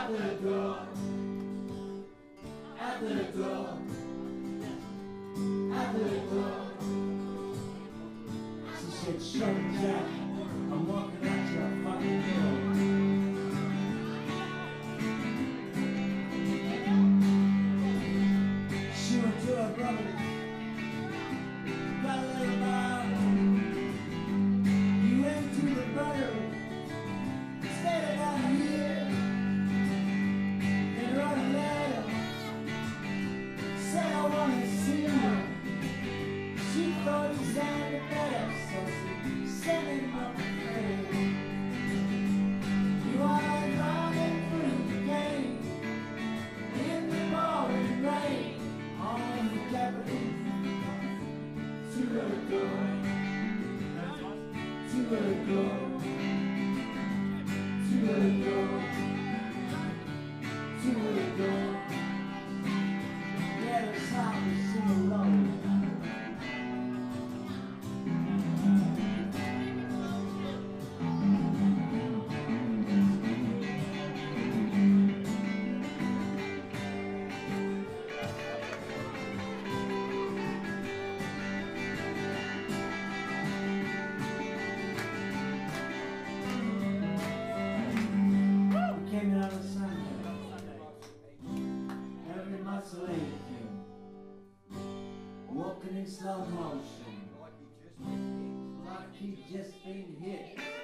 Out the door, out the door, out the door. She said, shut it down, I'm walking out your fucking door. She went to her brother's, got a little bottle. He went to the brother, stayed down here. Said I wanna see her. She thought he sounded better, so she sent him up a friend. You are running through the game in the pouring rain on the capital. To her door, to her door, to her door, to her door. Yeah, it's time to sing along. We came out on Sunday. Every muscle aching. Walking in slow motion, like he just been hit.